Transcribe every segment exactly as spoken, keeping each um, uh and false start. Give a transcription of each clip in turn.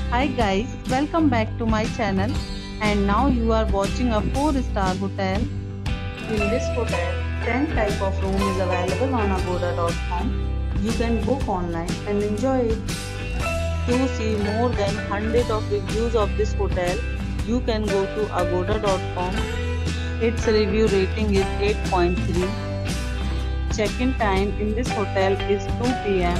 Hi guys, welcome back to my channel and now you are watching a four star hotel. In this hotel, ten type of room is available on agoda dot com. You can book online and enjoy it. To see more than one hundred of reviews of this hotel, you can go to agoda dot com. Its review rating is eight point three. Check-in time in this hotel is two p m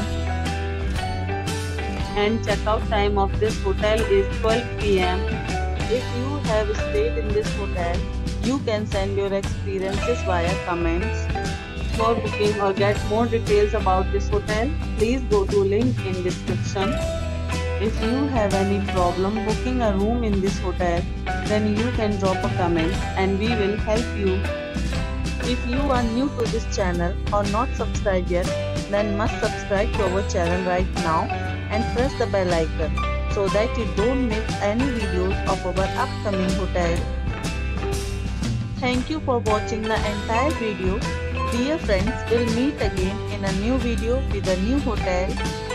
and checkout time of this hotel is twelve p m If you have stayed in this hotel, you can send your experiences via comments. For booking or get more details about this hotel, please go to link in description. If you have any problem booking a room in this hotel, then you can drop a comment and we will help you. If you are new to this channel or not subscribed yet, then must subscribe to our channel right now and press the bell icon so that you don't miss any videos of our upcoming hotel. Thank you for watching the entire video. Dear friends, we'll meet again in a new video with a new hotel.